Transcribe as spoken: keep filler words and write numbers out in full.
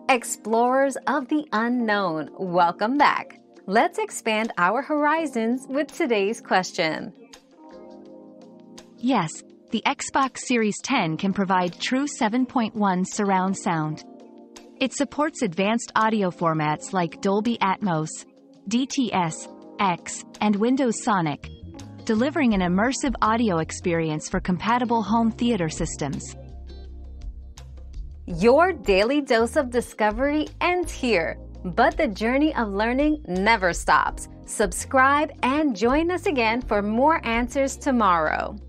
Explorers of the unknown, welcome back. Let's expand our horizons with today's question. Yes, the Xbox Series ten can provide true seven point one surround sound. It supports advanced audio formats like Dolby Atmos, D T S, X, and Windows Sonic, delivering an immersive audio experience for compatible home theater systems. Your daily dose of discovery ends here, but the journey of learning never stops. Subscribe and join us again for more answers tomorrow.